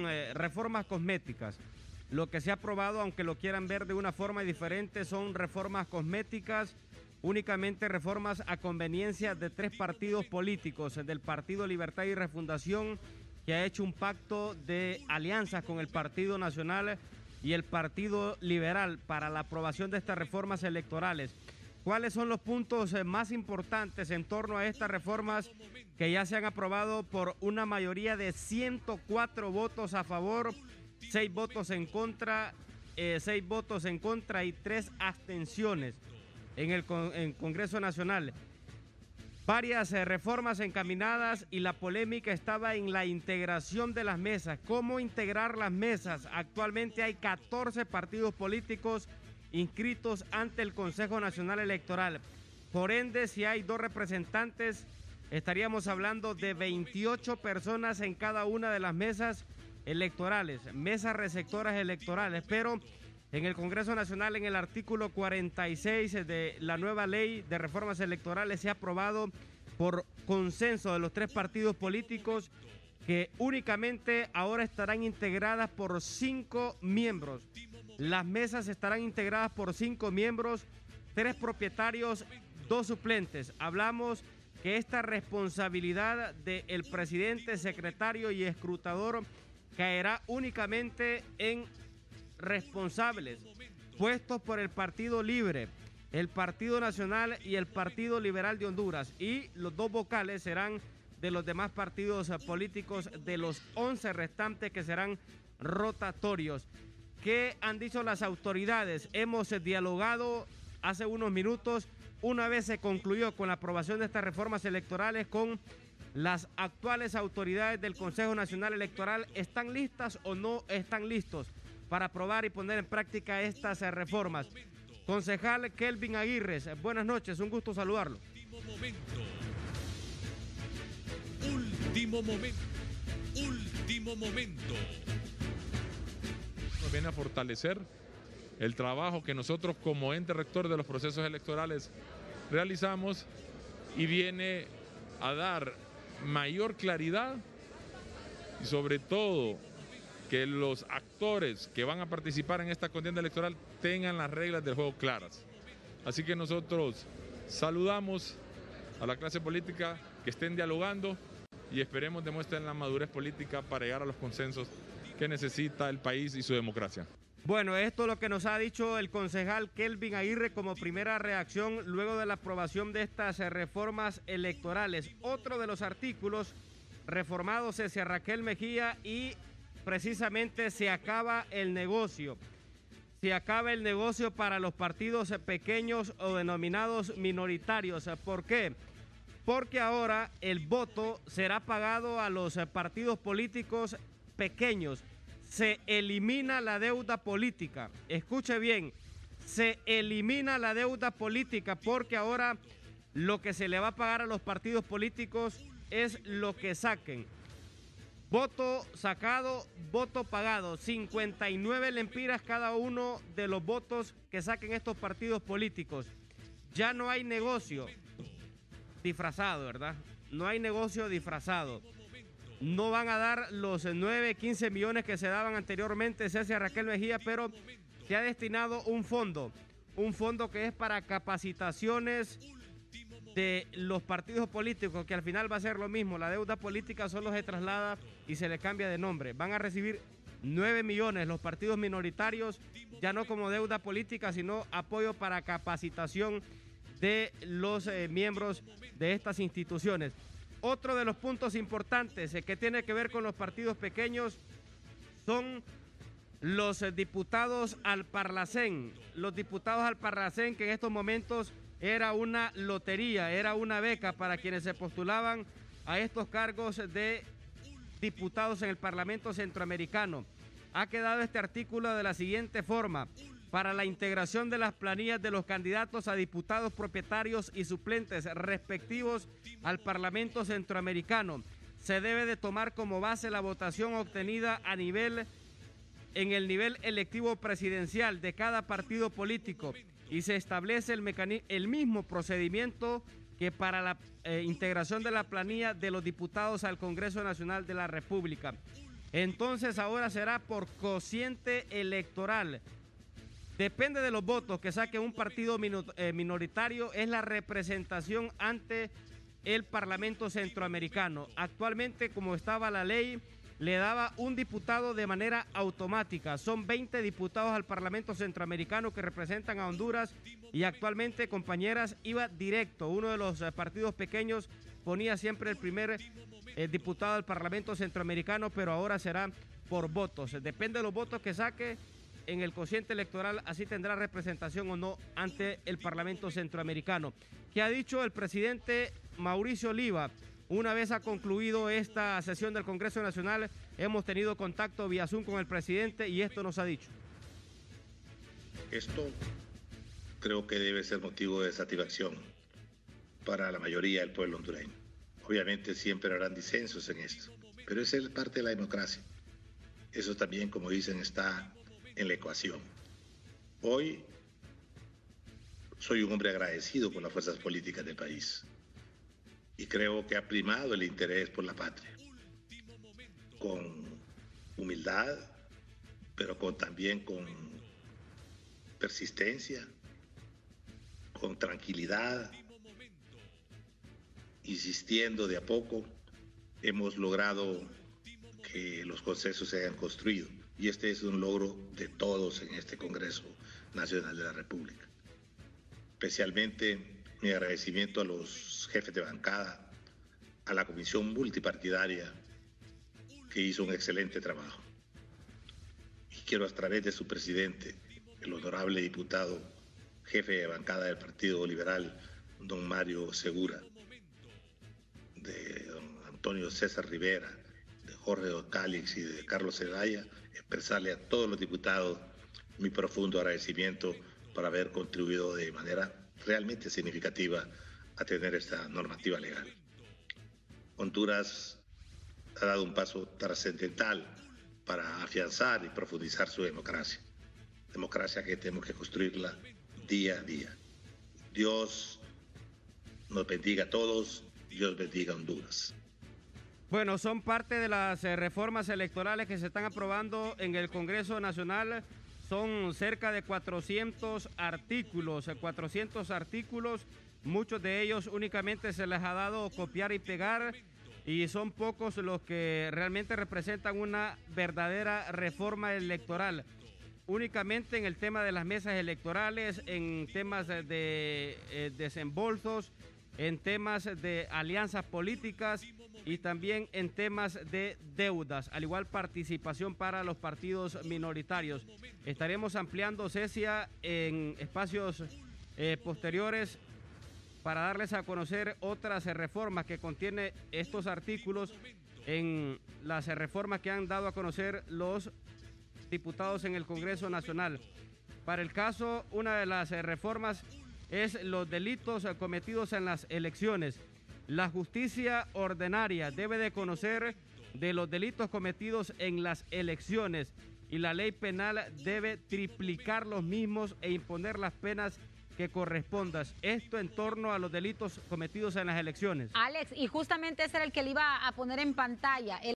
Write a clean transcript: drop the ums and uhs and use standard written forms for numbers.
reformas cosméticas. Lo que se ha aprobado, aunque lo quieran ver de una forma diferente, son reformas cosméticas, únicamente reformas a conveniencia de 3 partidos políticos, del Partido Libertad y Refundación, que ha hecho un pacto de alianzas con el Partido Nacional y el Partido Liberal para la aprobación de estas reformas electorales. ¿Cuáles son los puntos más importantes en torno a estas reformas que ya se han aprobado por una mayoría de 104 votos a favor, 6 votos en contra, 6 votos en contra y 3 abstenciones en el Congreso Nacional? Varias reformas encaminadas, y la polémica estaba en la integración de las mesas. ¿Cómo integrar las mesas? Actualmente hay 14 partidos políticos inscritos ante el Consejo Nacional Electoral. Por ende, si hay 2 representantes, estaríamos hablando de 28 personas en cada una de las mesas electorales, mesas receptoras electorales. Pero en el Congreso Nacional, en el artículo 46 de la nueva ley de reformas electorales, se ha aprobado por consenso de los 3 partidos políticos que únicamente ahora estarán integradas por 5 miembros. Las mesas estarán integradas por 5 miembros, 3 propietarios, 2 suplentes. Hablamos que esta responsabilidad del presidente, secretario y escrutador caerá únicamente en responsables puestos por el Partido Libre, el Partido Nacional y el Partido Liberal de Honduras, y los 2 vocales serán de los demás partidos políticos, de los 11 restantes que serán rotatorios. ¿Qué han dicho las autoridades? Hemos dialogado hace unos minutos, una vez se concluyó con la aprobación de estas reformas electorales, con las actuales autoridades del Consejo Nacional Electoral. ¿Están listas o no están listos para aprobar y poner en práctica estas reformas? Concejal Kelvin Aguirre, buenas noches, un gusto saludarlo. Último momento. Nos viene a fortalecer el trabajo que nosotros como ente rector de los procesos electorales realizamos, y viene a dar mayor claridad y sobre todo que los actores que van a participar en esta contienda electoral tengan las reglas del juego claras. Así que nosotros saludamos a la clase política, que estén dialogando, y esperemos demuestren la madurez política para llegar a los consensos que necesita el país y su democracia. Bueno, esto es lo que nos ha dicho el concejal Kelvin Aguirre como primera reacción luego de la aprobación de estas reformas electorales. Otro de los artículos reformados es Raquel Mejía, y precisamente se acaba el negocio. Se acaba el negocio para los partidos pequeños o denominados minoritarios. ¿Por qué? Porque ahora el voto será pagado a los partidos políticos pequeños. Se elimina la deuda política. Escuche bien, se elimina la deuda política, porque ahora lo que se le va a pagar a los partidos políticos es lo que saquen. Voto sacado, voto pagado. 59 lempiras cada uno de los votos que saquen estos partidos políticos. Ya no hay negocio disfrazado, ¿verdad? No hay negocio disfrazado. No van a dar los 9, 15 millones que se daban anteriormente, se hace a Raquel Mejía, pero se ha destinado un fondo que es para capacitaciones de los partidos políticos, que al final va a ser lo mismo. La deuda política solo se traslada y se le cambia de nombre. Van a recibir 9 millones los partidos minoritarios, ya no como deuda política, sino apoyo para capacitación de los miembros de estas instituciones. Otro de los puntos importantes que tiene que ver con los partidos pequeños son los diputados al Parlacén. Los diputados al Parlacén, que en estos momentos era una lotería, era una beca para quienes se postulaban a estos cargos de diputados en el Parlamento Centroamericano. Ha quedado este artículo de la siguiente forma: para la integración de las planillas de los candidatos a diputados propietarios y suplentes respectivos al Parlamento Centroamericano, se debe de tomar como base la votación obtenida en el nivel electivo presidencial de cada partido político, y se establece el mismo procedimiento que para la integración de la planilla de los diputados al Congreso Nacional de la República. Entonces ahora será por cociente electoral. Depende de los votos que saque un partido minoritario, es la representación ante el Parlamento Centroamericano. Actualmente, como estaba la ley, le daba un diputado de manera automática. Son 20 diputados al Parlamento Centroamericano que representan a Honduras y actualmente, compañeras, iba directo. Uno de los partidos pequeños ponía siempre el primer diputado al Parlamento Centroamericano, pero ahora será por votos. Depende de los votos que saque en el cociente electoral, así tendrá representación o no ante el Parlamento Centroamericano. ¿Qué ha dicho el presidente Mauricio Oliva? Una vez ha concluido esta sesión del Congreso Nacional, hemos tenido contacto vía Zoom con el presidente y esto nos ha dicho. Esto creo que debe ser motivo de satisfacción para la mayoría del pueblo hondureño. Obviamente siempre habrán disensos en esto, pero esa es parte de la democracia. Eso también, como dicen, está en la ecuación. Hoy soy un hombre agradecido con las fuerzas políticas del país y creo que ha primado el interés por la patria, con humildad, pero también con persistencia, con tranquilidad, insistiendo de a poco, hemos logrado que los consensos se hayan construido. Y este es un logro de todos en este Congreso Nacional de la República. Especialmente mi agradecimiento a los jefes de bancada, a la comisión multipartidaria que hizo un excelente trabajo. Y quiero a través de su presidente, el honorable diputado, jefe de bancada del Partido Liberal, don Mario Segura, de don Antonio César Rivera, de Jorge Ocalix y de Carlos Zelaya, expresarle a todos los diputados mi profundo agradecimiento por haber contribuido de manera realmente significativa a tener esta normativa legal. Honduras ha dado un paso trascendental para afianzar y profundizar su democracia. Democracia que tenemos que construirla día a día. Dios nos bendiga a todos, Dios bendiga a Honduras. Bueno, son parte de las reformas electorales que se están aprobando en el Congreso Nacional. Son cerca de 400 artículos, muchos de ellos únicamente se les ha dado copiar y pegar y son pocos los que realmente representan una verdadera reforma electoral. Únicamente en el tema de las mesas electorales, en temas de desembolsos, en temas de alianzas políticas y también en temas de deudas, al igual participación para los partidos minoritarios. Estaremos ampliando, Cecia, en espacios posteriores para darles a conocer otras reformas que contiene estos artículos en las reformas que han dado a conocer los diputados en el Congreso Nacional. Para el caso, una de las reformas es los delitos cometidos en las elecciones. La justicia ordinaria debe de conocer de los delitos cometidos en las elecciones y la ley penal debe triplicar los mismos e imponer las penas que correspondan. Esto en torno a los delitos cometidos en las elecciones. Alex, y justamente ese era el que le iba a poner en pantalla.